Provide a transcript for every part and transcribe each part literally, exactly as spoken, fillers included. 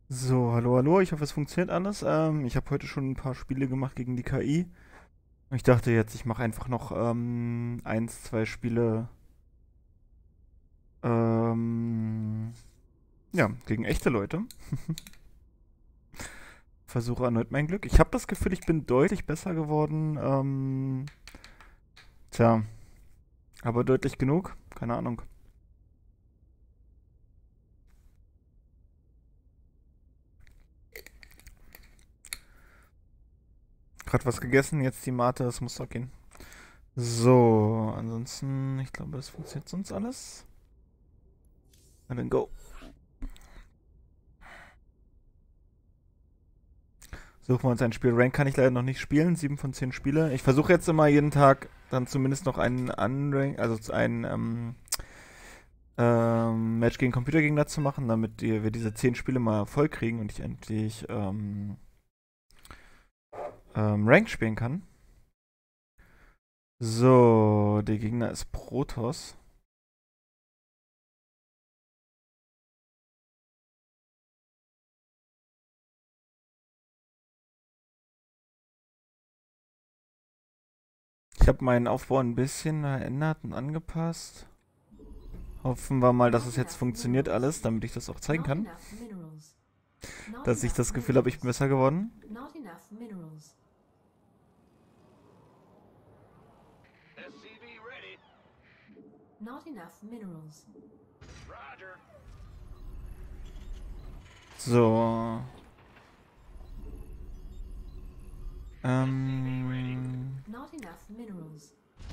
So, hallo, hallo. Ich hoffe, es funktioniert alles. Ähm, ich habe heute schon ein paar Spiele gemacht gegen die K I. Ich dachte jetzt, ich mache einfach noch ähm, eins, zwei Spiele ähm, ja, gegen echte Leute. Versuche erneut mein Glück. Ich habe das Gefühl, ich bin deutlich besser geworden. Ähm, tja, aber deutlich genug? Keine Ahnung. Gerade was gegessen, jetzt die Mate, das muss doch gehen. So, ansonsten, ich glaube, das funktioniert sonst alles. Na dann go. Suchen wir uns ein Spiel. Rank kann ich leider noch nicht spielen. Sieben von zehn Spiele. Ich versuche jetzt immer jeden Tag dann zumindest noch einen Unrank, also ein ähm, ähm, Match gegen Computergegner zu machen, damit die, wir diese zehn Spiele mal voll kriegen und ich endlich ähm, ähm, Rank spielen kann. So, der Gegner ist Protoss. Ich habe meinen Aufbau ein bisschen verändert und angepasst. Hoffen wir mal, dass es jetzt funktioniert alles, damit ich das auch zeigen kann. Dass ich das Gefühl habe, ich bin besser geworden. So. Ähm. Not enough minerals.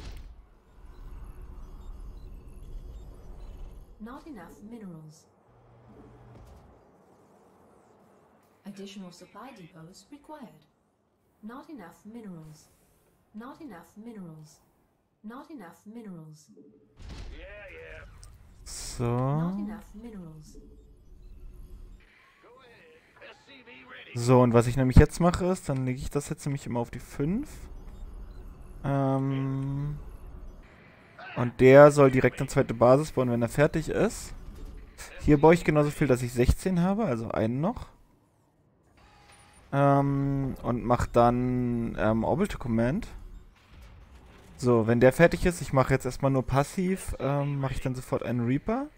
Not enough minerals. Additional supply depots required. Not enough minerals. Not enough minerals. Not enough minerals. Yeah, yeah. So. Not enough minerals. Go ahead. S C V ready. So, und was ich nämlich jetzt mache, ist, dann lege ich das jetzt nämlich immer auf die fünf. Ähm. Und der soll direkt eine zweite Basis bauen, wenn er fertig ist. Hier baue ich genauso viel, dass ich sechzehn habe, also einen noch. Ähm, und mache dann ähm, Orbital Command. So, wenn der fertig ist, ich mache jetzt erstmal nur passiv, ähm, mache ich dann sofort einen Reaper.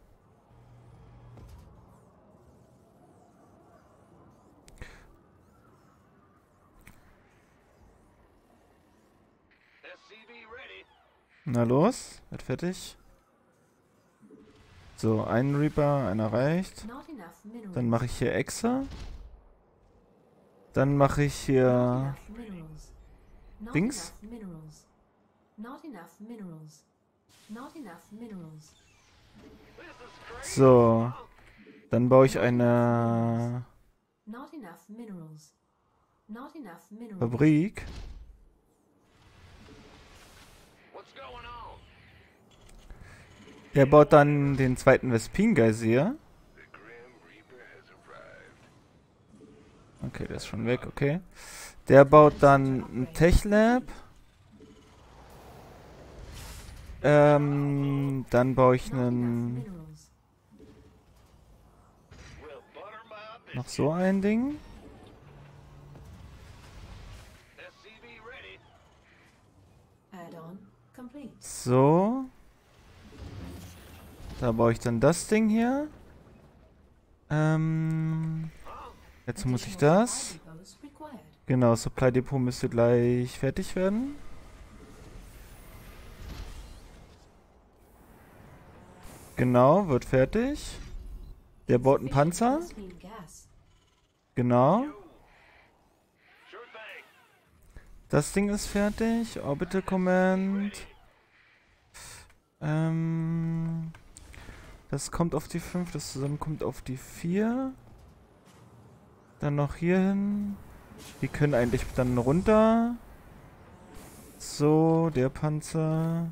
S C V ready. Na los, wird fertig. So, einen Reaper, einer reicht. Not enough minerals. Dann mache ich hier Exa. Dann mache ich Not hier enough minerals. Not Dings. enough minerals. Not enough minerals. Not enough minerals. This is crazy. So. Dann baue ich eine Not enough minerals. Not enough minerals. Fabrik. What's going on? Der baut dann den zweiten Vespin-Geysir. The Grim Reaper has arrived. Okay, der ist schon weg, okay. Der baut dann ein Tech-Lab. Ähm, dann baue ich Not enough einen, minerals. Well, butter my noch biscuit. so ein Ding. S C V ready. Add-on complete. So. Da baue ich dann das Ding hier. Ähm, jetzt muss ich Additional das. supply depots required. Genau, Supply Depot müsste gleich fertig werden. Genau, wird fertig. Der baut einen Panzer. Clean gas. Genau. Sure thing. Das Ding ist fertig. Orbital Command. Ähm, das kommt auf die fünf, das zusammen kommt auf die vier. Dann noch hier hin. Die können eigentlich dann runter. So, der Panzer.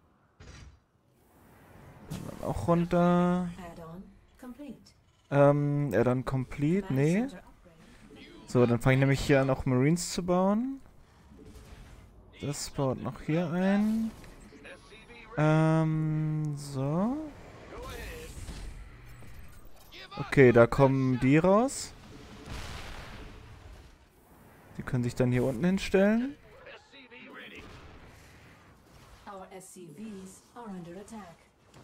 Dann auch runter. Add-on complete. Ähm, er dann complete, Command nee. center upgrade. So, dann fange ich nämlich hier an, auch Marines zu bauen. Das baut noch hier ein. S C V ready. Ähm, so. Go ahead. Give up. Okay, da kommen die raus. Die können sich dann hier unten hinstellen. S C V ready. Our S C Vs are under attack.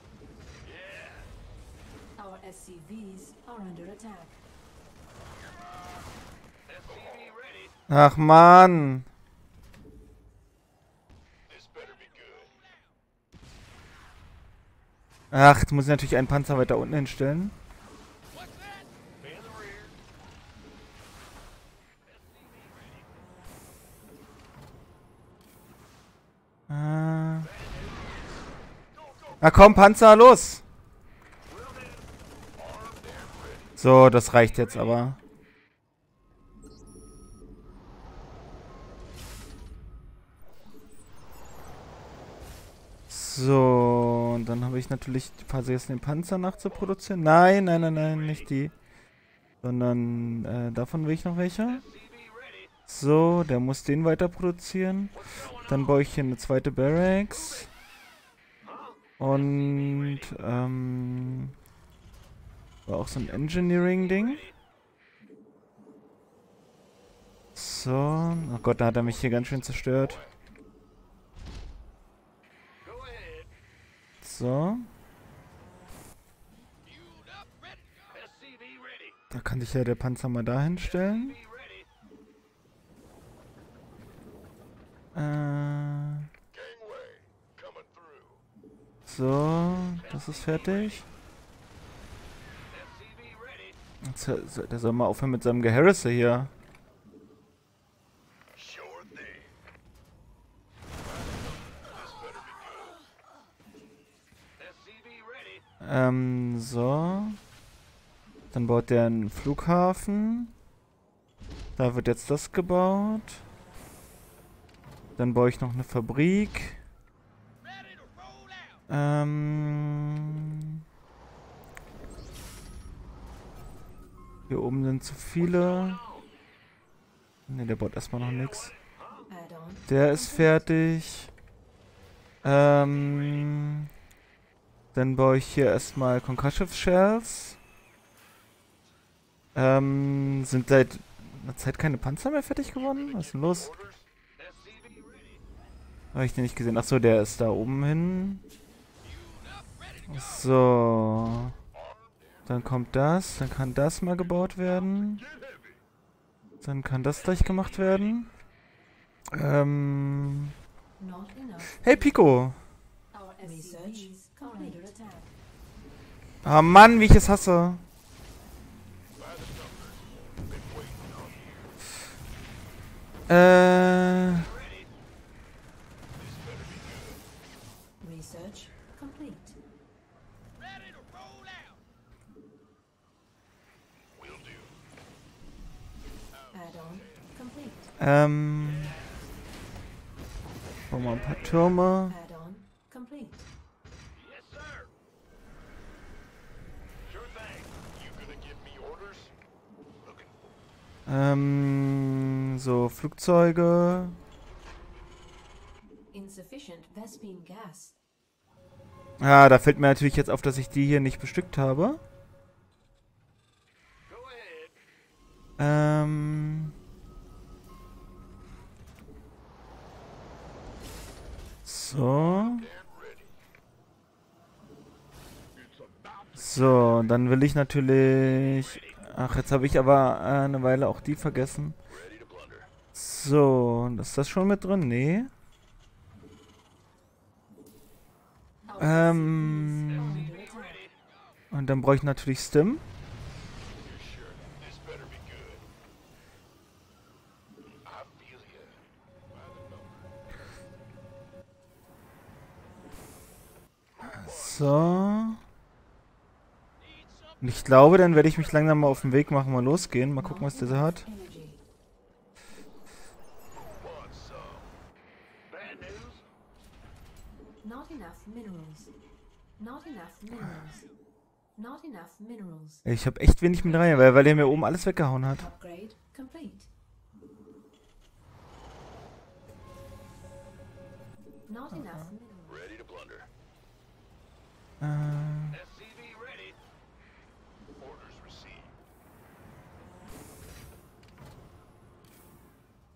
Yeah. Our S C Vs are under attack. S C V ready. Ach Mann. This better be good. Ach, jetzt muss ich natürlich einen Panzer weiter unten hinstellen. What's that? Be in the rear. Äh. Na komm, Panzer, los! So, das reicht jetzt aber. So, und dann habe ich natürlich vergessen, den Panzer nachzuproduzieren. Nein, nein, nein, nein, nicht die. Sondern äh, davon will ich noch welche. So, der muss den weiter produzieren. Dann baue ich hier eine zweite Barracks. Und, ähm... war auch so ein Engineering-Ding. So, oh Gott, da hat er mich hier ganz schön zerstört. Go ahead. So, S C V ready. da kann sich ja der Panzer mal da hinstellen. Be ready. Äh, Gangway coming through. so, das ist fertig. S C V ready. Jetzt, äh, so- der soll mal aufhören mit seinem Geharrisse hier. Sure thing. This better be good. S C V ready. Ähm, so. Dann baut der einen Flughafen. Da wird jetzt das gebaut. Dann baue ich noch eine Fabrik. Ähm. Hier oben sind zu viele. Ne, der baut erstmal noch nichts. Add-on. Der ist fertig. Ähm. Dann baue ich hier erstmal Concussion Shells. Ähm, sind seit einer Zeit keine Panzer mehr fertig geworden? Was ist denn los? Orders. S C V ready. Habe ich den nicht gesehen. Achso, der ist da oben hin. So. Dann kommt das. Dann kann das mal gebaut werden. Dann kann das gleich gemacht werden. Ähm. Not enough. Hey Pico! Our S C Vs are under attack. Ah Mann, wie ich es hasse. Äh. Research complete. Will do. Add-on complete. Ähm. Bauen wir ein paar Türme. Add-on complete. Yes, sir. Sure thing. You gonna give me orders? Looking for. Ähm. So, Flugzeuge. Insufficient Vespine gas. Ah, da fällt mir natürlich jetzt auf, dass ich die hier nicht bestückt habe. Go ahead. Ähm. So. And ready. It's about So, dann will ich natürlich... Ach, jetzt habe ich aber äh, eine Weile auch die vergessen. ready to blunder. So, ist das schon mit drin? Nee. Our Ähm. S C Vs are under attack. Und dann brauche ich natürlich Stim. You sure? This better be good. I feel ya. By the number. So. Und ich glaube, dann werde ich mich langsam mal auf den Weg machen, mal losgehen. Mal gucken, was der so hat. Energy. Want some? Bad news? Not enough minerals. Not enough minerals. Not enough minerals. Ich habe echt wenig mit rein, weil, weil der mir oben alles weggehauen hat. Upgrade complete. Not enough minerals. Ready to blunder. Äh, S C V ready. Orders received.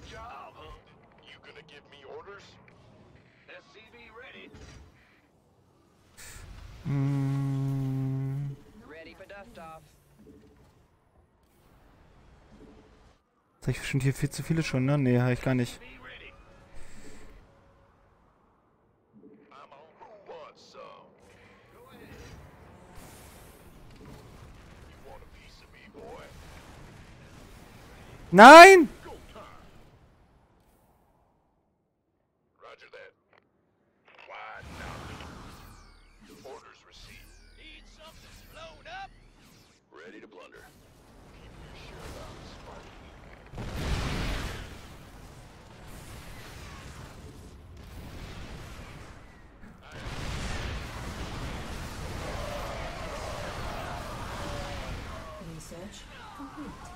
job, huh? You gonna give me orders? S C V ready. Hm. Ready for dust off. Jetzt hab ich bestimmt hier viel zu viele schon, ne? Nee, habe ich gar nicht. Be ready. I'm on. Who wants some? Go ahead. You want a piece of me, boy? Nein! Go time. Roger that. Quiet now. Orders received. Need something blown up? Ready to blunder. Keep your shirt on, Sparky. Research complete.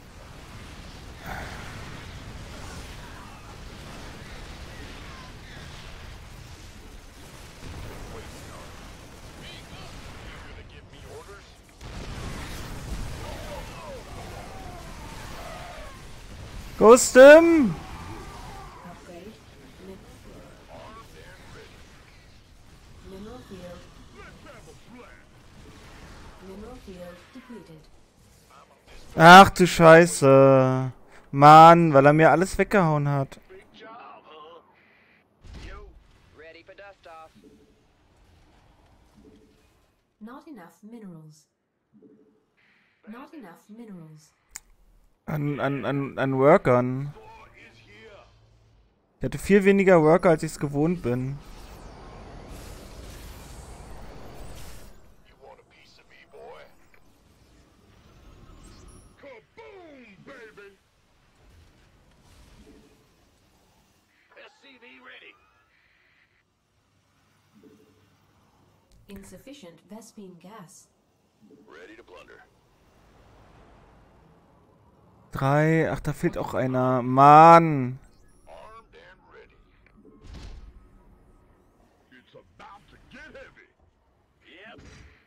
You gonna give me orders? Ghostem! Upgrade. Min- Mineral field. Mineral field depleted. Ach du Scheiße. Mann, weil er mir alles weggehauen hat. Big job, huh? Yo. Ready for dust off. Not enough minerals. Not enough minerals. An, an, an, an Workern. War is here. Ich hatte viel weniger Worker, als ich es gewohnt bin. You want a piece of me, boy? Kaboom, baby! S C V ready. Insufficient Vespine gas. Ready to blunder. Drei. Ach, da fehlt auch einer. Mann. Armed and ready. It's about to get heavy. Yep.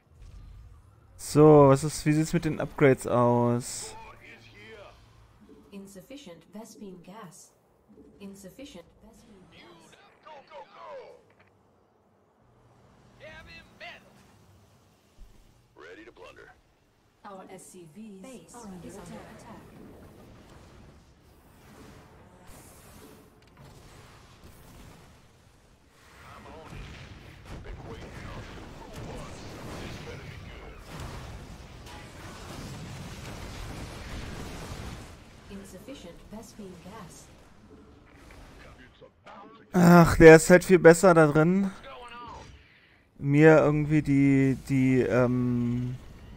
So, was ist, wie sieht's mit den Upgrades aus? War is here. Insufficient Vespine gas. Insufficient Vespine gas. Go, go, go! Ready to blunder. Our S C Vs Base are under attack. I'm on it. Been waiting on you. Who was? This better be good. Insufficient Vespine gas. It's about to Ach, der ist halt viel besser da drin, What's going on? mir irgendwie die, die, ähm,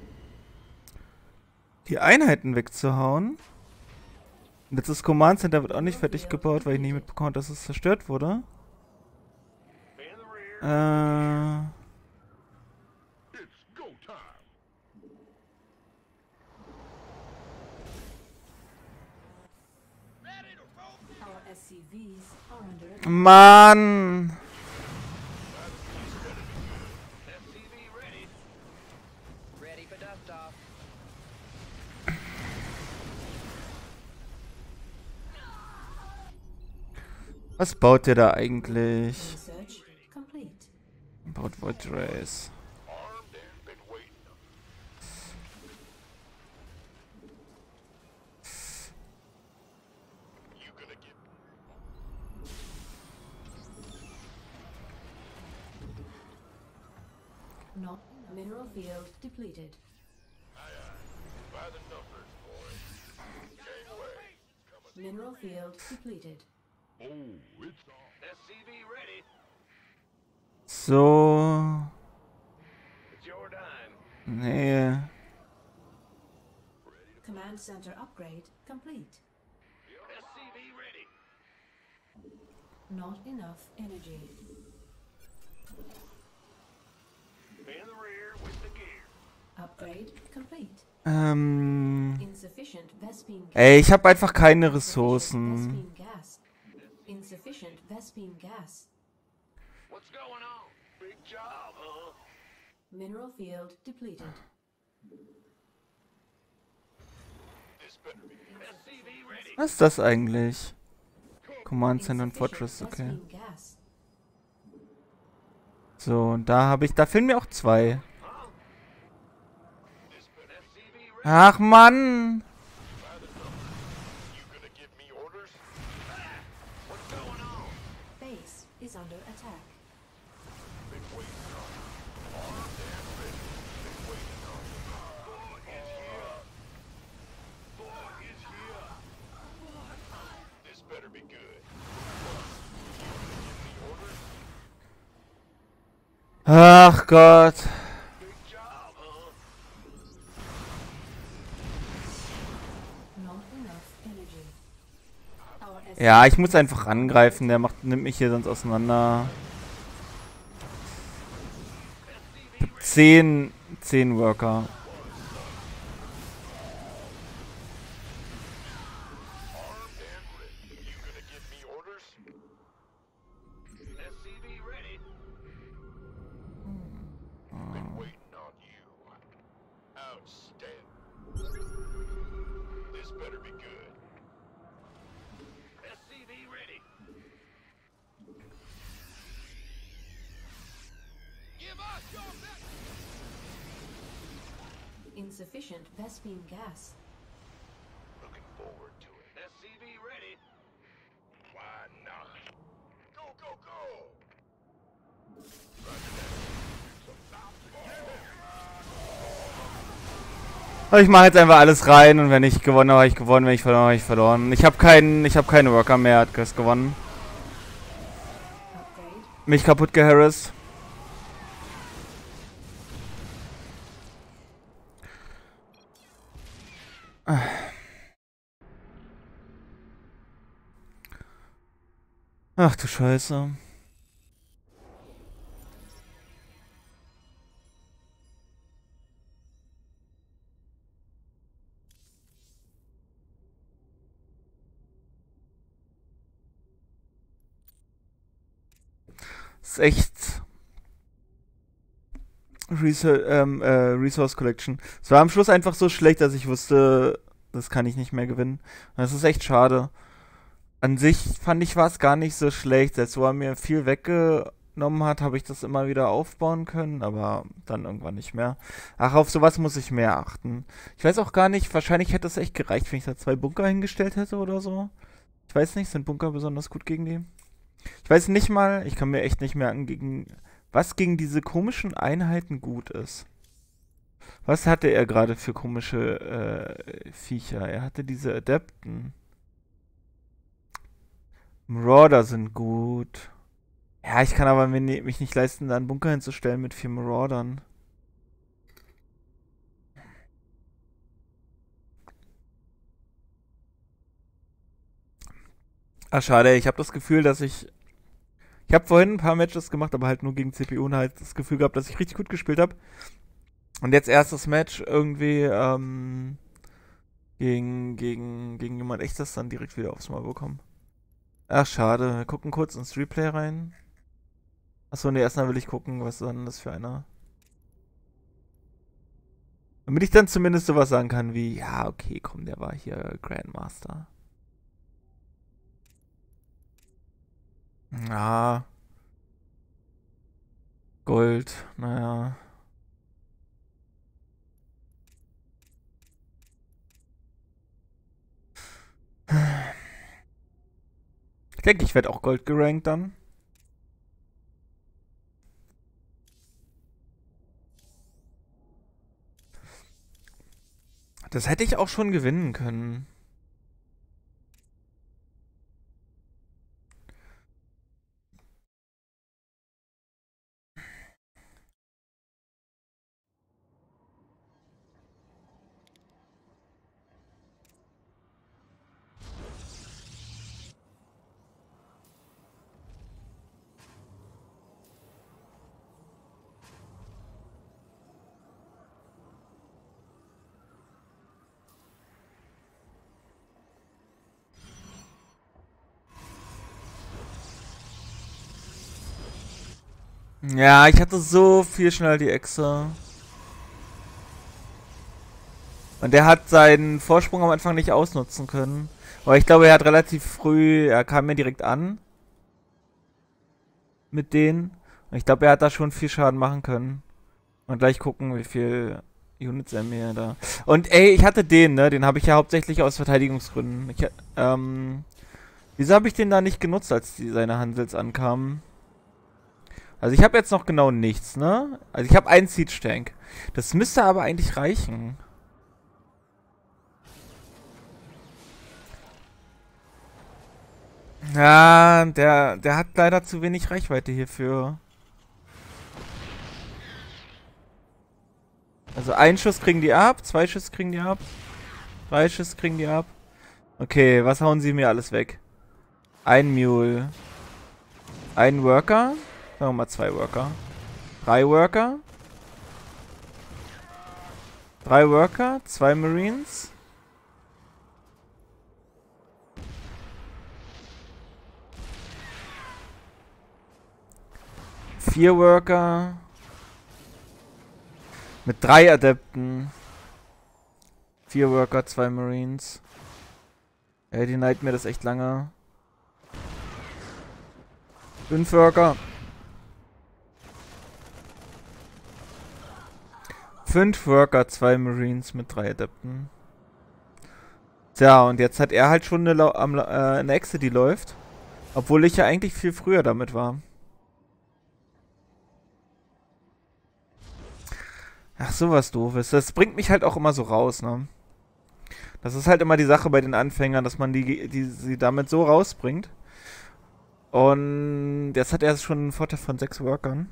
die Einheiten wegzuhauen. Und jetzt das Command Center wird auch nicht fertig gebaut, weil ich nicht mitbekomme, dass es zerstört wurde. In the rear. Äh, It's go time. Our S C Vs are under attack. Mann! S C V ready. Ready for dust off. Was baut der da eigentlich? Research complete. Baut Void Race. Armed and been waiting. You gonna get Not mineral field depleted. by the numbers, boy. Gangway. Coming. Mineral field depleted. Oh, it's on. S C V ready. So. It's your time. Nee. Command center upgrade complete. S C V ready. Not enough energy. In the rear with the gear. Upgrade complete. Ähm. Insufficient Vespine gas. Ey, ich habe einfach keine Insufficient Ressourcen. Vespine gas. Insufficient Vespine gas. What's going on? Big job, huh? Mineral field depleted. This better be. S C V ready. Was ist das eigentlich? Command Center und Insufficient Fortress, okay. Vespene gas. So, und da habe ich, da fehlen mir auch zwei. Ach Mann! You gonna give me orders? What's going on? Base is under attack. Been waiting on you. Armed and ready. Been waiting on you. Thor is here. Thor is here. This better be good. You gonna give me orders? Ach Gott. Big job, huh? Not enough energy. Our Ja, ich muss einfach angreifen, der macht, nimmt mich hier sonst auseinander. Zehn, zehn Worker. Armed and ready. You gonna give me orders? S C V ready. Been waiting on you. Outstanding. This better be good. S C V ready. Give us your best. insufficient Vespene gas. Looking forward to it. S C V ready. Why not? Go, go, go! Aber ich mache jetzt einfach alles rein und wenn ich gewonnen habe, habe ich gewonnen, wenn ich verloren habe, habe ich verloren. Ich habe keinen, ich habe keine Worker mehr, hat Chris gewonnen. Upgrade. Mich kaputt geharrist. Ach du Scheiße. Ist echt Resource, ähm, äh, Resource Collection. Es war am Schluss einfach so schlecht, dass ich wusste, das kann ich nicht mehr gewinnen. Und das ist echt schade. An sich fand ich, war es gar nicht so schlecht. Selbst wo er mir viel weggenommen hat, habe ich das immer wieder aufbauen können, aber dann irgendwann nicht mehr. Ach, auf sowas muss ich mehr achten. Ich weiß auch gar nicht, wahrscheinlich hätte es echt gereicht, wenn ich da zwei Bunker hingestellt hätte oder so. Ich weiß nicht, sind Bunker besonders gut gegen die? Ich weiß nicht mal, ich kann mir echt nicht merken, gegen was gegen diese komischen Einheiten gut ist. Was hatte er gerade für komische äh, Viecher? Er hatte diese Adepten. Marauder sind gut. Ja, ich kann aber mir ne- mich nicht leisten, da einen Bunker hinzustellen mit vier Maraudern. Ah, schade. Ich habe das Gefühl, dass ich... Ich habe vorhin ein paar Matches gemacht, aber halt nur gegen C P U und halt das Gefühl gehabt, dass ich richtig gut gespielt habe. Und jetzt erstes Match irgendwie ähm, gegen, gegen, gegen jemand echtes dann direkt wieder aufs Mal bekommen. Ach, schade. Wir gucken kurz ins Replay rein. Achso, ne, erstmal will ich gucken, was dann das für einer. Damit ich dann zumindest sowas sagen kann wie, ja, okay, komm, der war hier Grandmaster. Ja. Gold, naja. Ich denke, ich werde auch Gold gerankt dann. Das hätte ich auch schon gewinnen können. Ja, ich hatte so viel schnell die Echse. Und der hat seinen Vorsprung am Anfang nicht ausnutzen können. Aber ich glaube, er hat relativ früh, er kam mir direkt an. Mit denen. Und ich glaube, er hat da schon viel Schaden machen können. Und gleich gucken, wie viel Units er mir da... Und ey, ich hatte den, ne? Den habe ich ja hauptsächlich aus Verteidigungsgründen. Ich, ähm... Wieso habe ich den da nicht genutzt, als die, seine Hansels ankamen? Also ich habe jetzt noch genau nichts, ne? Also ich habe einen Siege Tank. Das müsste aber eigentlich reichen. Ja, der, der hat leider zu wenig Reichweite hierfür. Also ein Schuss kriegen die ab, zwei Schuss kriegen die ab, drei Schuss kriegen die ab. Okay, was hauen sie mir alles weg? Ein Mule. Ein Worker. Sagen wir mal zwei Worker. Drei Worker. Drei Worker. Zwei Marines. Vier Worker. Mit drei Adepten. Vier Worker, zwei Marines. Ja, die neigt mir das echt lange. Fünf Worker. Fünf Worker, zwei Marines mit drei Adepten. Tja, und jetzt hat er halt schon eine, Lau am, äh, eine Echse, die läuft. Obwohl ich ja eigentlich viel früher damit war. Ach, sowas Doofes. Das bringt mich halt auch immer so raus, ne? Das ist halt immer die Sache bei den Anfängern, dass man die, die sie damit so rausbringt. Und jetzt hat er schon einen Vorteil von sechs Workern.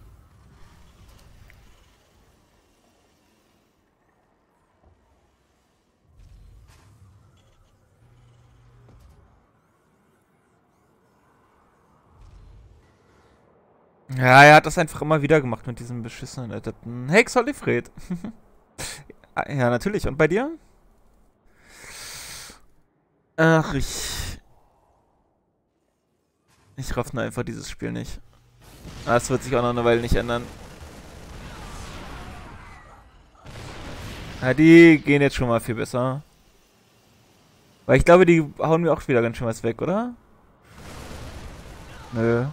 Ja, er hat das einfach immer wieder gemacht mit diesem beschissenen Adepten. Hey, Xolifred. Ja, natürlich. Und bei dir? Ach, ich... Ich raff nur einfach dieses Spiel nicht. Ah, es wird sich auch noch eine Weile nicht ändern. Ja, die gehen jetzt schon mal viel besser. Weil ich glaube, die hauen mir auch wieder ganz schön was weg, oder? Nö.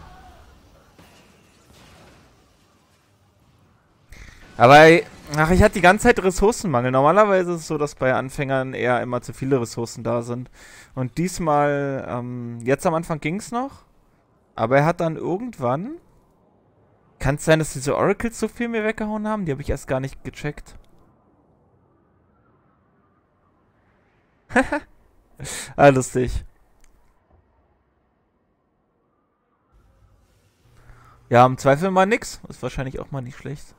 Aber, ach, ich hatte die ganze Zeit Ressourcenmangel. Normalerweise ist es so, dass bei Anfängern eher immer zu viele Ressourcen da sind. Und diesmal, ähm, jetzt am Anfang ging es noch. Aber er hat dann irgendwann... Kann es sein, dass diese Oracles so viel mir weggehauen haben? Die habe ich erst gar nicht gecheckt. Ah, lustig. Ja, im Zweifel mal nix. Ist wahrscheinlich auch mal nicht schlecht.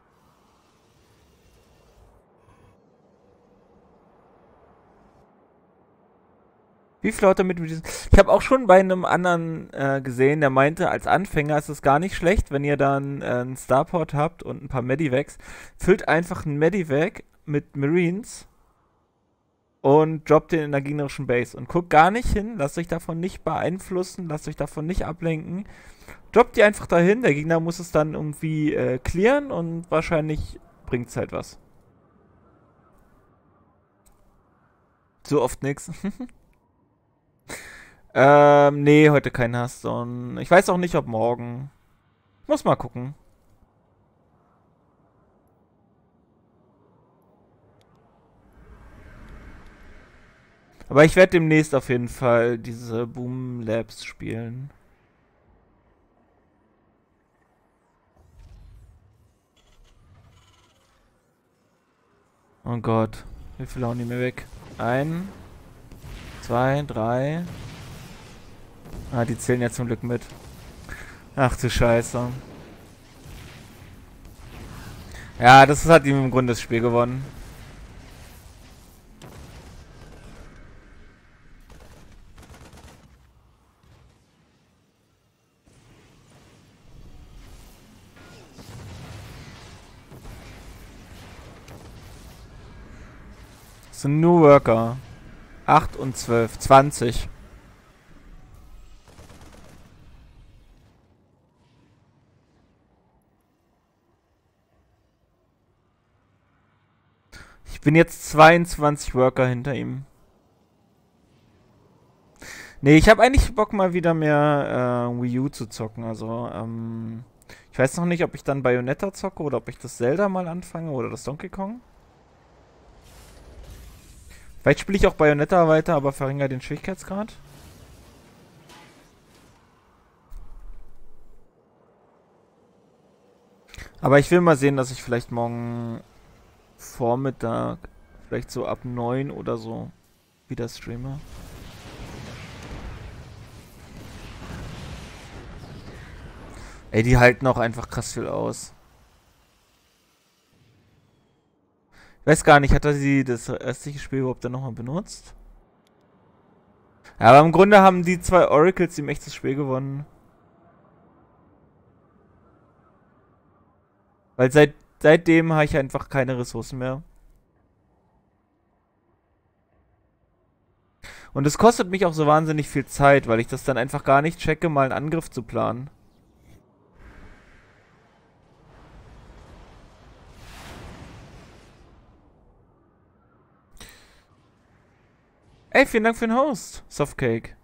Wie viel hat er mit diesem... Ich habe auch schon bei einem anderen äh, gesehen, der meinte, als Anfänger ist es gar nicht schlecht, wenn ihr dann äh, einen Starport habt und ein paar Medivacs. Füllt einfach einen Medivac mit Marines und droppt den in der gegnerischen Base. Und guckt gar nicht hin, lasst euch davon nicht beeinflussen, lasst euch davon nicht ablenken. Droppt die einfach dahin, der Gegner muss es dann irgendwie äh, clearen und wahrscheinlich bringt es halt was. So oft nix. ähm, nee, heute kein Hearthstone. Ich weiß auch nicht, ob morgen. Muss mal gucken. Aber ich werde demnächst auf jeden Fall diese Boom Labs spielen. Oh Gott. Wie viel hauen die mir weg? Ein, zwei, drei. Ah, die zählen ja zum Glück mit. Ach du Scheiße. Ja, das hat ihm im Grunde das Spiel gewonnen. Das sind nur Worker. acht und zwölf. zwanzig. Ich Bin jetzt zweiundzwanzig Worker hinter ihm. Nee, ich habe eigentlich Bock mal wieder mehr äh, Wii U zu zocken. Also, ähm, ich weiß noch nicht, ob ich dann Bayonetta zocke oder ob ich das Zelda mal anfange oder das Donkey Kong. Vielleicht spiele ich auch Bayonetta weiter, aber verringere den Schwierigkeitsgrad. Aber ich will mal sehen, dass ich vielleicht morgen Vormittag, vielleicht so ab neun oder so, wieder streame. Ey, die halten auch einfach krass viel aus. Ich weiß gar nicht, hat er sie das restliche Spiel überhaupt dann nochmal benutzt? Ja, aber im Grunde haben die zwei Oracles ihm echt das Spiel gewonnen. Weil seit, seitdem habe ich einfach keine Ressourcen mehr. Und es kostet mich auch so wahnsinnig viel Zeit, weil ich das dann einfach gar nicht checke, mal einen Angriff zu planen. Ey, vielen Dank für den Host, Softcake.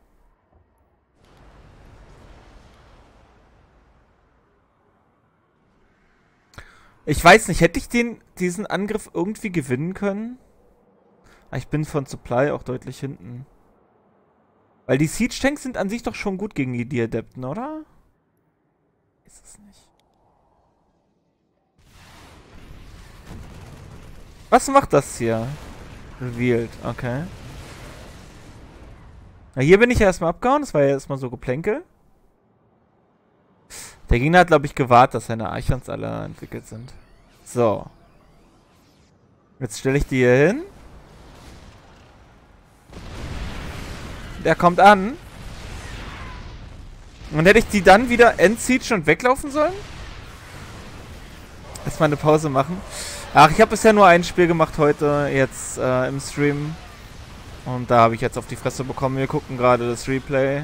Ich weiß nicht, hätte ich den, diesen Angriff irgendwie gewinnen können? Ah, ich bin von Supply auch deutlich hinten. Weil die Siege Tanks sind an sich doch schon gut gegen die Adepten, oder? Ist es nicht. Was macht das hier? Revealed, okay. Na, hier bin ich ja erstmal abgehauen, das war ja erstmal so Geplänkel. Der Gegner hat, glaube ich, gewartet, dass seine Archons alle entwickelt sind. So. Jetzt stelle ich die hier hin. Der kommt an. Und hätte ich die dann wieder End-Siege und weglaufen sollen? Erstmal eine Pause machen. Ach, ich habe bisher nur ein Spiel gemacht heute, jetzt äh, im Stream. Und da habe ich jetzt auf die Fresse bekommen. Wir gucken gerade das Replay.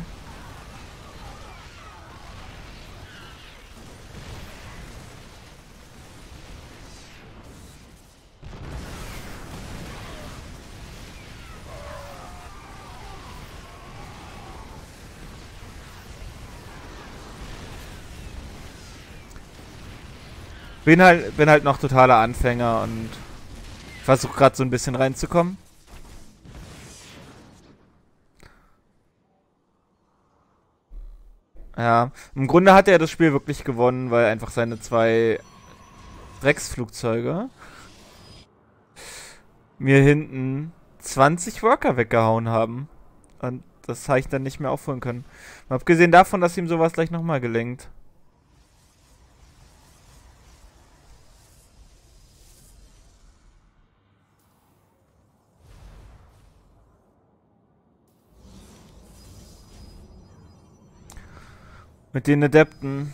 Bin halt, bin halt noch totaler Anfänger und versuche gerade so ein bisschen reinzukommen. Ja, im Grunde hat er das Spiel wirklich gewonnen, weil einfach seine zwei Drecksflugzeuge mir hinten zwanzig Worker weggehauen haben. Und das habe ich dann nicht mehr aufholen können. Mal abgesehen davon, dass ihm sowas gleich nochmal gelingt. Mit den Adepten.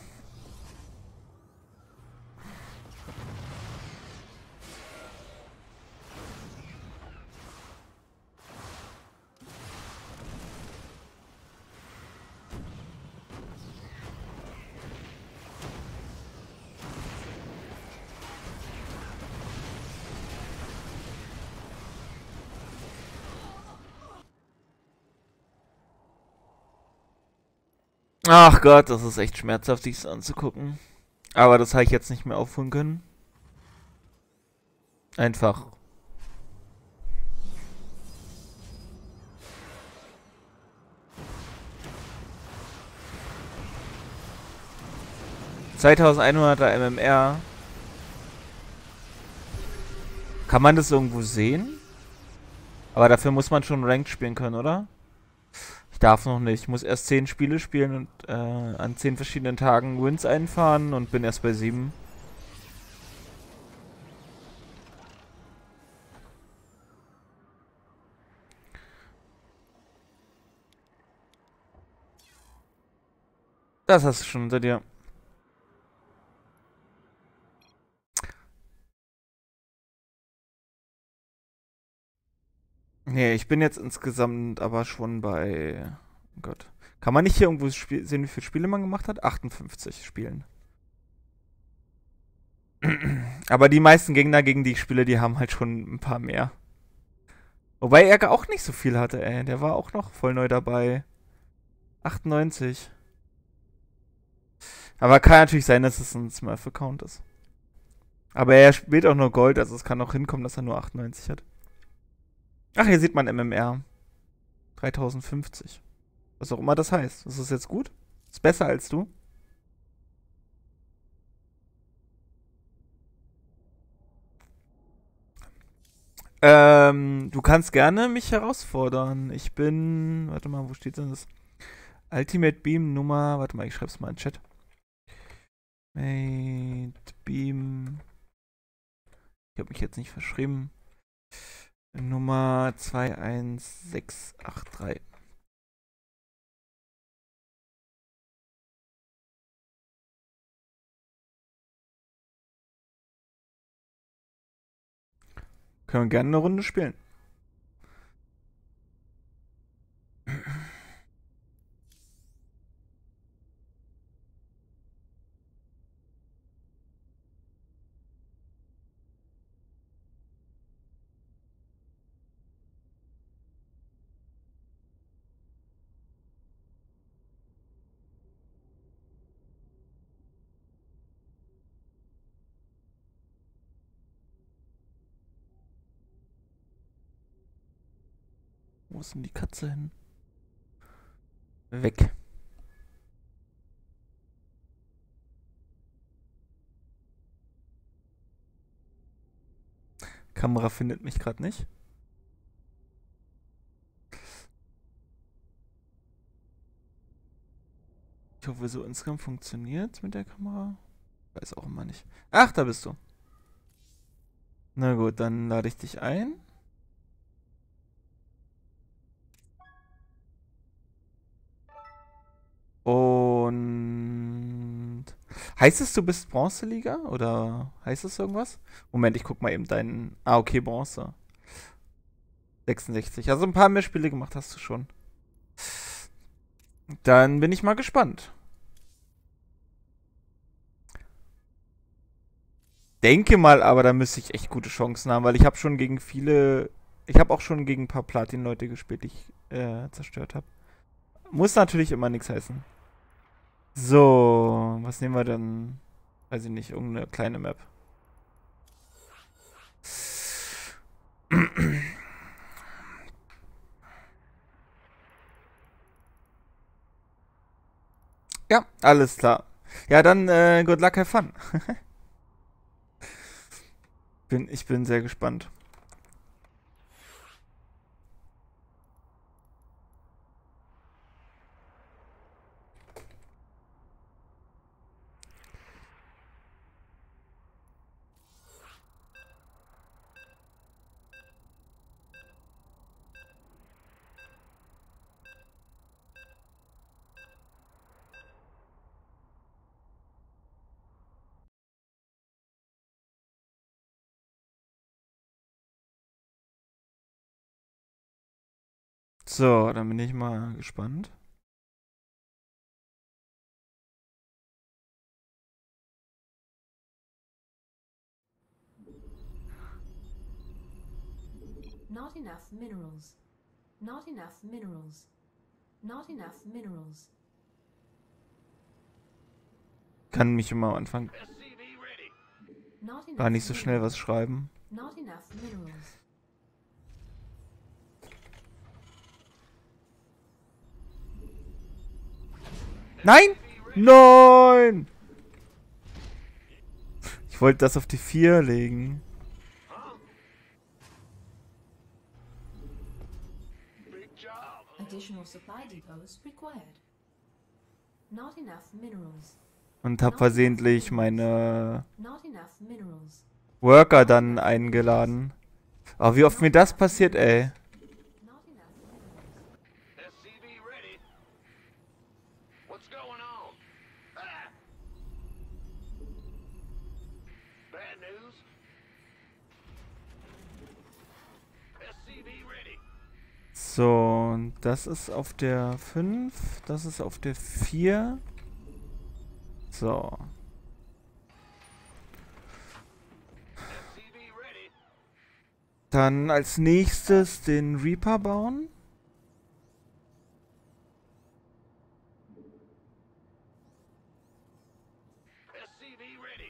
Ach Gott, das ist echt schmerzhaft, dies anzugucken. Aber das habe ich jetzt nicht mehr aufholen können. Einfach. zweitausendeinhunderter M M R. Kann man das irgendwo sehen? Aber dafür muss man schon Ranked spielen können, oder? Ich darf noch nicht. Ich muss erst zehn Spiele spielen und äh, an zehn verschiedenen Tagen Wins einfahren und bin erst bei sieben. Das hast du schon unter dir. Nee, ich bin jetzt insgesamt aber schon bei... Oh Gott. Kann man nicht hier irgendwo sehen, wie viele Spiele man gemacht hat? achtundfünfzig Spielen. Aber die meisten Gegner, gegen die ich spiele, die haben halt schon ein paar mehr. Wobei er auch nicht so viel hatte, ey. Der war auch noch voll neu dabei. achtundneunzig. Aber kann natürlich sein, dass es ein Smurf-Account ist. Aber er spielt auch nur Gold, also es kann auch hinkommen, dass er nur achtundneunzig hat. Ach, hier sieht man M M R. dreitausendfünfzig. Was auch immer das heißt. Ist das jetzt gut? Ist besser als du? Ähm, du kannst gerne mich herausfordern. Ich bin. Warte mal, wo steht denn das? Ultimate Beam Nummer. Warte mal, ich schreib's mal in den Chat. Ultimate Beam. Ich habe mich jetzt nicht verschrieben. Nummer zwei eins sechs acht drei. Können wir gerne eine Runde spielen. Wo ist denn die Katze hin? Weg. Kamera findet mich gerade nicht. Ich hoffe, so insgesamt funktioniert mit der Kamera. Weiß auch immer nicht. Ach, da bist du. Na gut, dann lade ich dich ein. Und heißt es, du bist Bronzeliga? Oder heißt es irgendwas? Moment, ich guck mal eben deinen. Ah, okay, Bronze. sechsundsechzig. Also ein paar mehr Spiele gemacht hast du schon. Dann bin ich mal gespannt. Denke mal, aber da müsste ich echt gute Chancen haben, weil ich habe schon gegen viele. Ich habe auch schon gegen ein paar Platin-Leute gespielt, die ich äh, zerstört habe. Muss natürlich immer nichts heißen. So, was nehmen wir denn? Weiß ich nicht, irgendeine kleine Map. Ja, alles klar. Ja, dann äh, good luck, have fun. bin, ich bin sehr gespannt. So, dann bin ich mal gespannt. Not enough minerals. Not enough minerals. Not enough minerals. Kann mich immer am Anfang S C V ready. Not enough gar nicht so schnell minerals. was schreiben. Not enough minerals. Nein! Nein! Ich wollte das auf die vier legen. Big job. Additional supply depots required. Not enough minerals. Und hab versehentlich meine Not enough minerals. Worker dann eingeladen. Aber wie oft mir das passiert, ey. Not enough minerals. S C V ready. What's going on? Ah! Bad news. S C V ready. So, und das ist auf der fünf, das ist auf der vier. So. Dann als nächstes den Reaper bauen. S C V ready.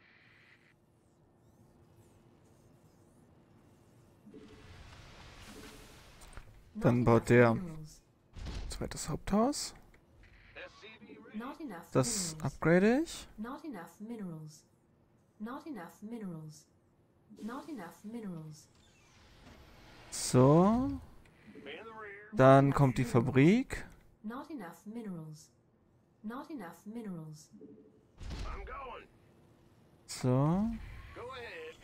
Dann Not baut enough der minerals. zweites Haupthaus. S C V ready. Not enough Das minerals. upgrade ich. Not enough minerals. Not enough minerals. Not enough minerals. So. Man in the rear. Dann kommt die Fabrik. Not enough minerals. Not enough minerals. I'm going. So. Go ahead.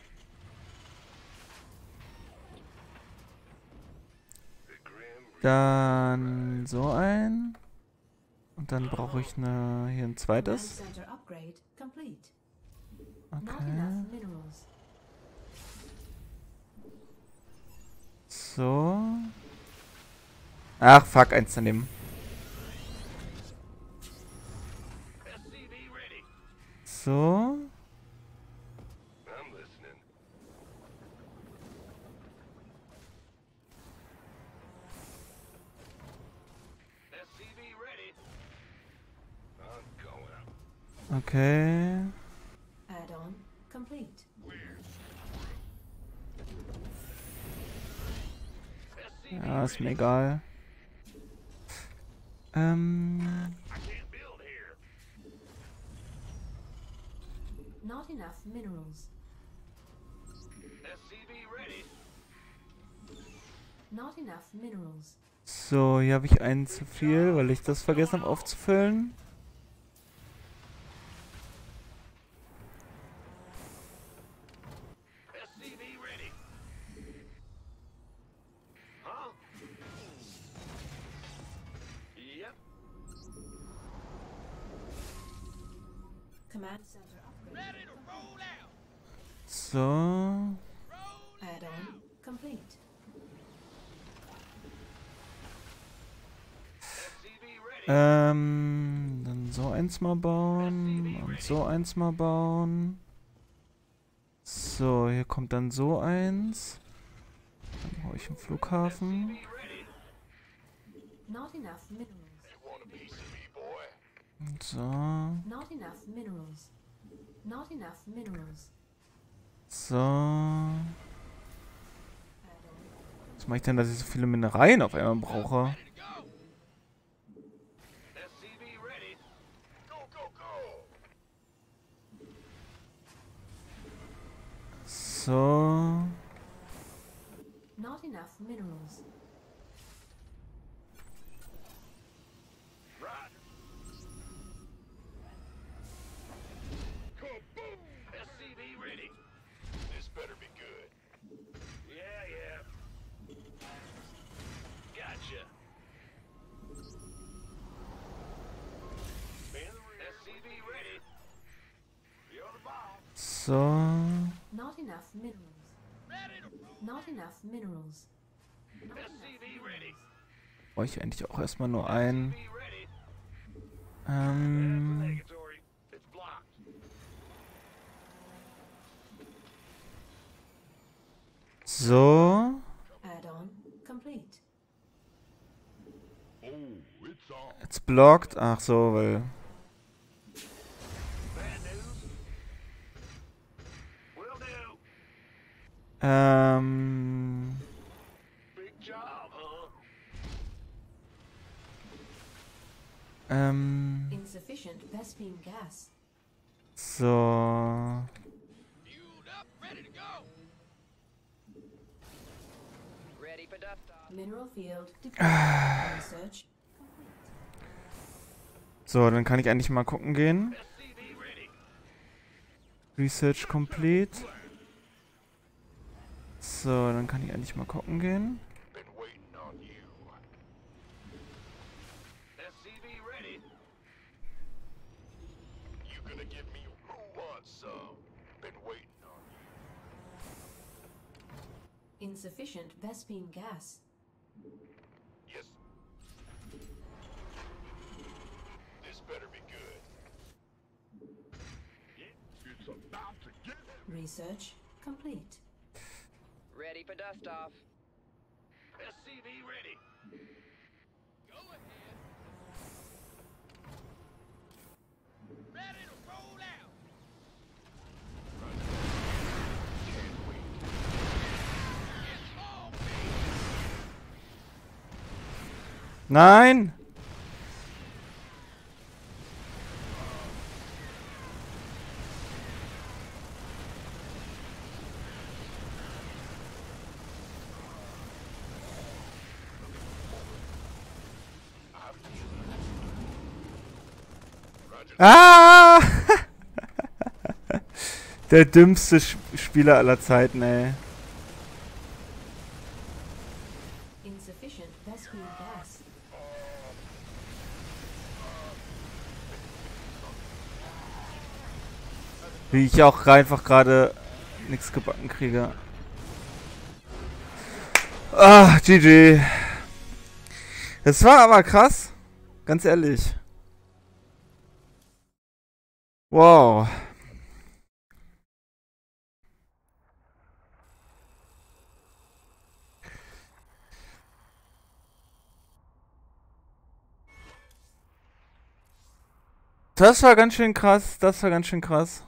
The Grim Reaper. Dann so ein. Und dann brauche ich eine, hier ein Command zweites. center upgrade complete. Not Okay. enough minerals. So. Ach, fuck, eins daneben. S C V ready. So. I'm listening. S C V ready. I'm going. Okay. Add-on complete. S C V Ja, ist mir ready. egal. Ähm. I can't build here. Not enough minerals. S C V ready. Not enough minerals. So, hier habe ich einen zu viel, weil ich das vergessen habe aufzufüllen. S C V ready. Huh? Yep. Command center upgrade. Ready to roll out. So. Add-on complete. S C V ready. Ähm. Dann so eins mal bauen. Und so eins mal bauen. So, hier kommt dann so eins. Dann brauche ich einen Flughafen. S C V ready. Not enough minerals. You want a piece of me, boy? Und so. Not enough minerals. Not enough minerals. So. Add-on. Was mache ich denn, dass ich so viele Mineralien auf einmal brauche? S C V ready. Go, go, go. So. Not enough minerals. Right. Kaboom! S C V ready. This better be good. Yeah, yeah. Gotcha. S C V ready. You're the boss. So. Not enough minerals. Not enough minerals. Not S enough C V ready. Brauche ich eigentlich auch erstmal nur einen. S C V ready. Ähm. Negatory. It's blocked. So. Add-on complete. Oh, it's on. Jetzt blockt. Ach so, weil. Bad news. Will do. Ähm. Big job, huh? Ähm. Insufficient Vespine gas. So. Fueled up, ready to go. Ready for dust off. Mineral field deployed. Research. So, dann kann ich eigentlich mal gucken gehen. S C V ready. Research complete. So, dann kann ich eigentlich mal gucken gehen. Been waiting on you. S C V ready. You gonna give me who wants some? Been waiting on you. Insufficient Vespine gas. Yes. This better be good. Yeah, it's about to get Research complete. Ready Ready for dust off. S C V ready. Go ahead. Ready to roll out. Can't wait. It's all me. Nein! Ah! Der dümmste Sch Spieler aller Zeiten, ey. Insufficient rescue gas. Wie ich auch einfach gerade nichts gebacken kriege. Ah, G G. Das war aber krass. Ganz ehrlich. Wow. Das war ganz schön krass. Das war ganz schön krass.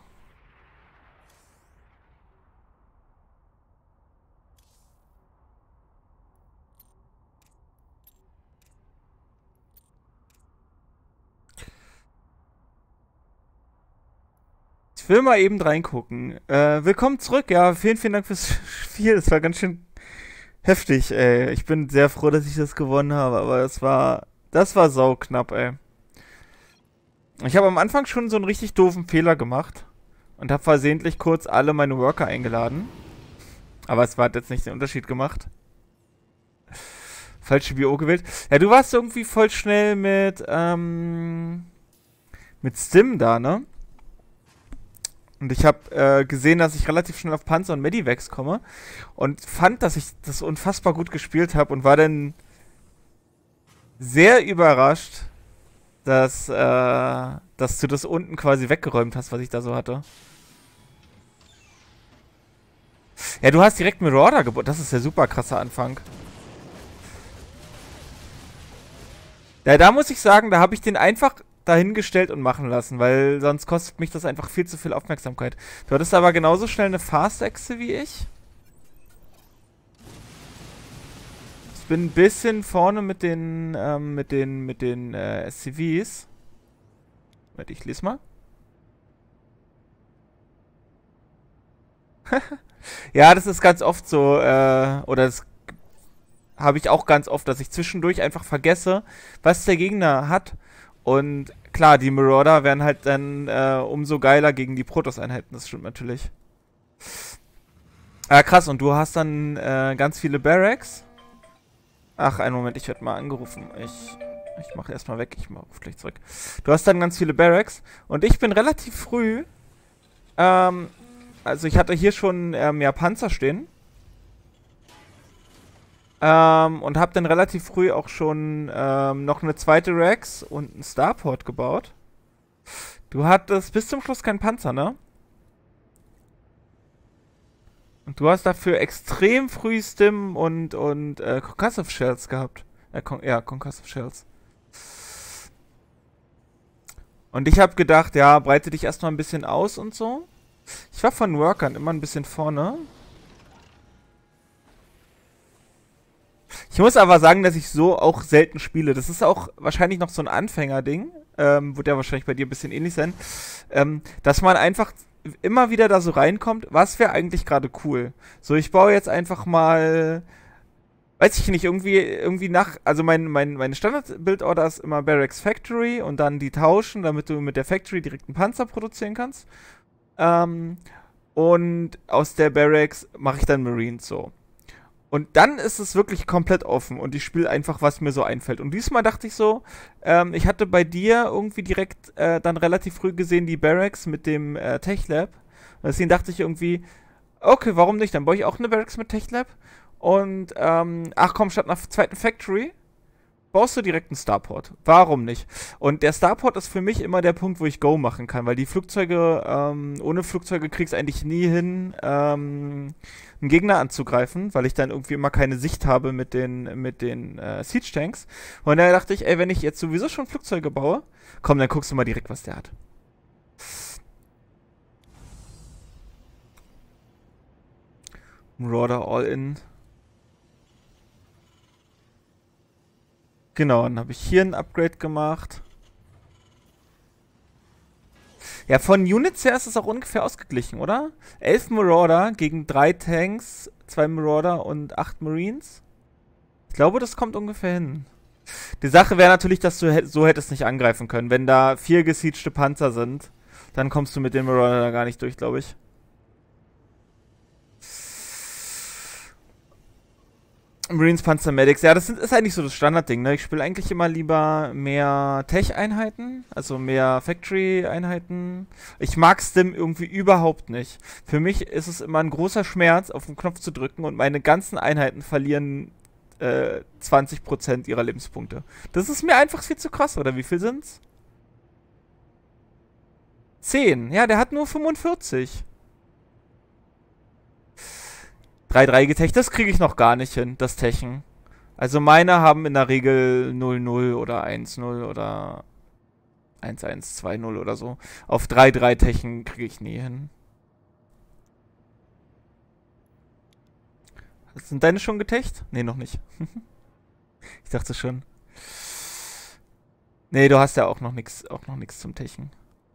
Ich will mal eben reingucken. Äh, willkommen zurück. Ja, vielen, vielen Dank fürs Spiel. Das war ganz schön heftig, ey. Ich bin sehr froh, dass ich das gewonnen habe, aber das war, das war sauknapp, ey. Ich habe am Anfang schon so einen richtig doofen Fehler gemacht und habe versehentlich kurz alle meine Worker eingeladen. Aber es hat jetzt nicht den Unterschied gemacht. Falsche B O gewählt. Ja, du warst irgendwie voll schnell mit, ähm, mit Stim da, ne? Und ich habe äh, gesehen, dass ich relativ schnell auf Panzer und Medivacs komme und fand, dass ich das unfassbar gut gespielt habe und war dann sehr überrascht, dass, äh, dass du das unten quasi weggeräumt hast, was ich da so hatte. Ja, du hast direkt Marauder gebaut. Das ist ja super krasser Anfang. Ja, da muss ich sagen, da habe ich den einfach dahingestellt und machen lassen, weil sonst kostet mich das einfach viel zu viel Aufmerksamkeit. Du hattest aber genauso schnell eine Fast-Echse wie ich. Ich bin ein bisschen vorne mit den, ähm, mit den, mit den äh, S C Vs. Warte, ich lese mal. Ja, das ist ganz oft so, äh, oder das habe ich auch ganz oft, dass ich zwischendurch einfach vergesse, was der Gegner hat. Und klar, die Marauder werden halt dann äh, umso geiler gegen die Protoss-Einheiten, das stimmt natürlich. Ah, krass, und du hast dann äh, ganz viele Barracks. Ach, einen Moment, ich werde mal angerufen. Ich, ich mache erstmal weg, ich mache gleich zurück. Du hast dann ganz viele Barracks und ich bin relativ früh, ähm, also ich hatte hier schon äh, mehr Panzer stehen. Ähm, und habe dann relativ früh auch schon ähm, noch eine zweite Rex und einen Starport gebaut. Du hattest bis zum Schluss keinen Panzer, ne? Und du hast dafür extrem früh Stim und, und äh, Concussive Shells gehabt. Äh, Con ja, Concussive Shells. Und ich habe gedacht, ja, breite dich erstmal ein bisschen aus und so. Ich war von Workern immer ein bisschen vorne. Ich muss aber sagen, dass ich so auch selten spiele. Das ist auch wahrscheinlich noch so ein Anfängerding. Ähm, wird ja wahrscheinlich bei dir ein bisschen ähnlich sein. Ähm, dass man einfach immer wieder da so reinkommt, was wäre eigentlich gerade cool. So, ich baue jetzt einfach mal, weiß ich nicht, irgendwie, irgendwie nach, also mein, mein, meine Standard-Build-Order ist immer Barracks Factory und dann die tauschen, damit du mit der Factory direkt einen Panzer produzieren kannst. Ähm, und aus der Barracks mache ich dann Marines so. Und dann ist es wirklich komplett offen und ich spiele einfach, was mir so einfällt. Und diesmal dachte ich so, ähm, ich hatte bei dir irgendwie direkt äh, dann relativ früh gesehen die Barracks mit dem äh, Tech-Lab. Deswegen dachte ich irgendwie, okay, warum nicht? Dann baue ich auch eine Barracks mit Tech-Lab. Und, ähm, ach komm, statt einer zweiten Factory baust du direkt einen Starport. Warum nicht? Und der Starport ist für mich immer der Punkt, wo ich Go machen kann, weil die Flugzeuge, ähm, ohne Flugzeuge kriegst du eigentlich nie hin, ähm, einen Gegner anzugreifen, weil ich dann irgendwie immer keine Sicht habe mit den, mit den äh, Siege Tanks. Und da dachte ich, ey, wenn ich jetzt sowieso schon Flugzeuge baue, komm, dann guckst du mal direkt, was der hat. Marauder All-In. Genau, dann habe ich hier ein Upgrade gemacht. Ja, von Units her ist es auch ungefähr ausgeglichen, oder? Elf Marauder gegen drei Tanks, zwei Marauder und acht Marines. Ich glaube, das kommt ungefähr hin. Die Sache wäre natürlich, dass du so hättest nicht angreifen können. Wenn da vier gesiegte Panzer sind, dann kommst du mit den Marauder da gar nicht durch, glaube ich. Marines, Panzer, Medics. Ja, das sind, ist eigentlich so das Standardding, ne? Ich spiele eigentlich immer lieber mehr Tech-Einheiten, also mehr Factory-Einheiten. Ich mag Stim irgendwie überhaupt nicht. Für mich ist es immer ein großer Schmerz, auf den Knopf zu drücken und meine ganzen Einheiten verlieren äh, zwanzig Prozent ihrer Lebenspunkte. Das ist mir einfach viel zu krass, oder wie viel sind's? zehn. Ja, der hat nur fünfundvierzig. drei drei Getech, das kriege ich noch gar nicht hin, das Techen. Also meine haben in der Regel null null oder eins null oder eins eins zwei null oder so. Auf drei drei Techen kriege ich nie hin. Sind deine schon getecht? Nee, noch nicht. Ich dachte schon. Nee, du hast ja auch noch nichts auch noch nichts zum Techen.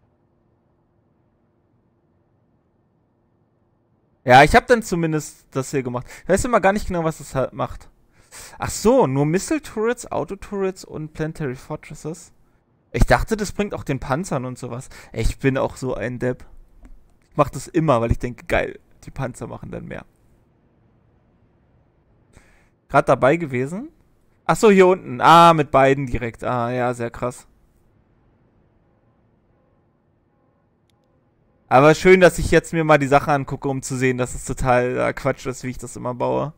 Ja, ich habe dann zumindest das hier gemacht. Ich weiß immer gar nicht genau, was das halt macht. Ach so, nur Missile Turrets, Auto Turrets und Planetary Fortresses. Ich dachte, das bringt auch den Panzern und sowas. Ich bin auch so ein Depp. Ich mach das immer, weil ich denke, geil, die Panzer machen dann mehr. Gerade dabei gewesen? Ach so, hier unten. Ah, mit beiden direkt. Ah, ja, sehr krass. Aber schön, dass ich jetzt mir mal die Sache angucke, um zu sehen, dass es total äh, Quatsch ist, wie ich das immer baue.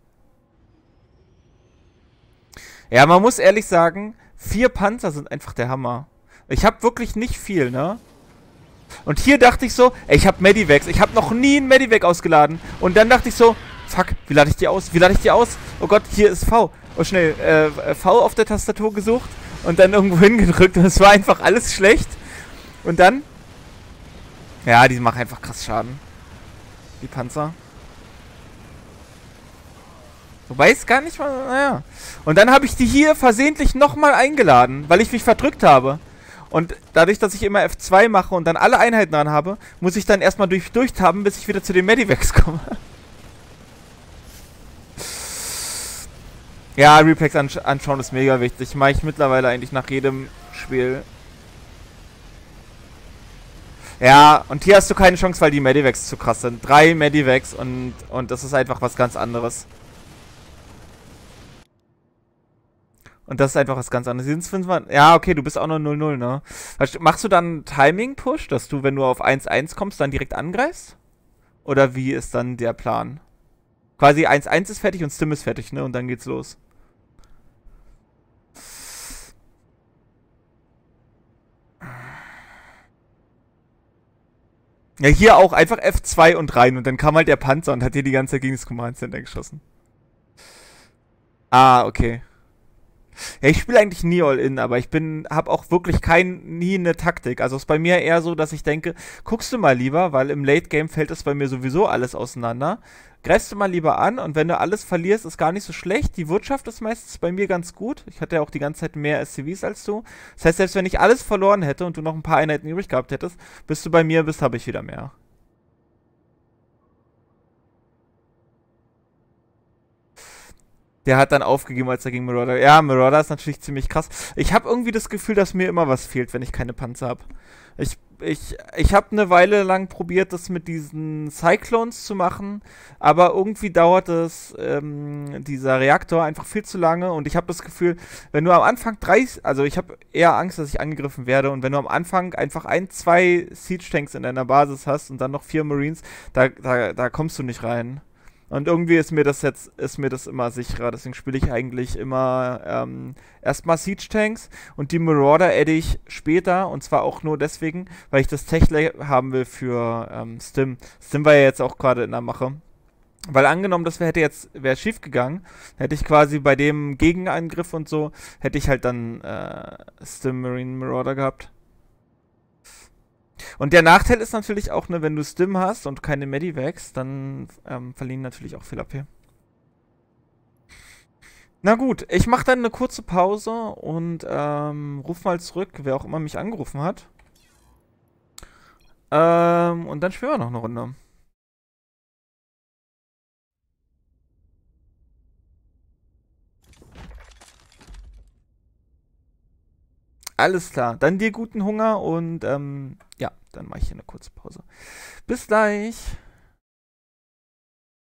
Ja, man muss ehrlich sagen, vier Panzer sind einfach der Hammer. Ich habe wirklich nicht viel, ne? Und hier dachte ich so, ey, ich habe Medivacs. Ich habe noch nie einen Medivac ausgeladen. Und dann dachte ich so, fuck, wie lade ich die aus? Wie lade ich die aus? Oh Gott, hier ist V. Oh, schnell, äh, V auf der Tastatur gesucht und dann irgendwo hingedrückt. Und es war einfach alles schlecht. Und dann... Ja, die machen einfach krass Schaden. Die Panzer. Wobei es gar nicht mal... Naja. Und dann habe ich die hier versehentlich nochmal eingeladen, weil ich mich verdrückt habe. Und dadurch, dass ich immer F zwei mache und dann alle Einheiten dran habe, muss ich dann erstmal durch, durchtaben, bis ich wieder zu den Medivacs komme. Ja, Replays ansch anschauen ist mega wichtig. Mache ich mittlerweile eigentlich nach jedem Spiel. Ja, und hier hast du keine Chance, weil die Medivacs zu krass sind. Drei Medivacs und, und das ist einfach was ganz anderes. Und das ist einfach was ganz anderes. Sind's fünfmal? Ja, okay, du bist auch noch null null, ne? Machst du dann Timing-Push, dass du, wenn du auf eins eins kommst, dann direkt angreifst? Oder wie ist dann der Plan? Quasi eins eins ist fertig und Stim ist fertig, ne? Und dann geht's los. Ja, hier auch einfach F zwei und rein und dann kam halt der Panzer und hat hier die ganze Zeit gegen das Command Center geschossen. Ah, okay. Ja, ich spiele eigentlich nie All-In, aber ich bin, habe auch wirklich kein, nie eine Taktik. Also ist bei mir eher so, dass ich denke, guckst du mal lieber, weil im Late Game fällt es bei mir sowieso alles auseinander. Greifst du mal lieber an und wenn du alles verlierst, ist gar nicht so schlecht. Die Wirtschaft ist meistens bei mir ganz gut. Ich hatte ja auch die ganze Zeit mehr S C Vs als du. Das heißt, selbst wenn ich alles verloren hätte und du noch ein paar Einheiten übrig gehabt hättest, bis du bei mir bist, habe ich wieder mehr. Der hat dann aufgegeben, als er gegen Marauder... Ja, Marauder ist natürlich ziemlich krass. Ich habe irgendwie das Gefühl, dass mir immer was fehlt, wenn ich keine Panzer habe. Ich, ich, ich habe eine Weile lang probiert, das mit diesen Cyclones zu machen, aber irgendwie dauert es, ähm, dieser Reaktor einfach viel zu lange und ich habe das Gefühl, wenn du am Anfang drei... Also ich habe eher Angst, dass ich angegriffen werde und wenn du am Anfang einfach ein, zwei Siege-Tanks in deiner Basis hast und dann noch vier Marines, da, da, da kommst du nicht rein. Und irgendwie ist mir das jetzt, ist mir das immer sicherer. Deswegen spiele ich eigentlich immer ähm, erstmal Siege Tanks und die Marauder adde ich später. Und zwar auch nur deswegen, weil ich das Techlay haben will für ähm, Stim. Stim war ja jetzt auch gerade in der Mache. Weil angenommen, das wär, hätte jetzt, wäre schief gegangen, hätte ich quasi bei dem Gegenangriff und so, hätte ich halt dann äh, Stim Marine Marauder gehabt. Und der Nachteil ist natürlich auch, ne, wenn du Stim hast und keine Medivacs, dann ähm, verlieren natürlich auch viel A P. Na gut, ich mache dann eine kurze Pause und ähm, ruf mal zurück, wer auch immer mich angerufen hat. Ähm, und dann spielen wir noch eine Runde. Alles klar, dann dir guten Hunger und ähm, ja, dann mache ich hier eine kurze Pause. Bis gleich.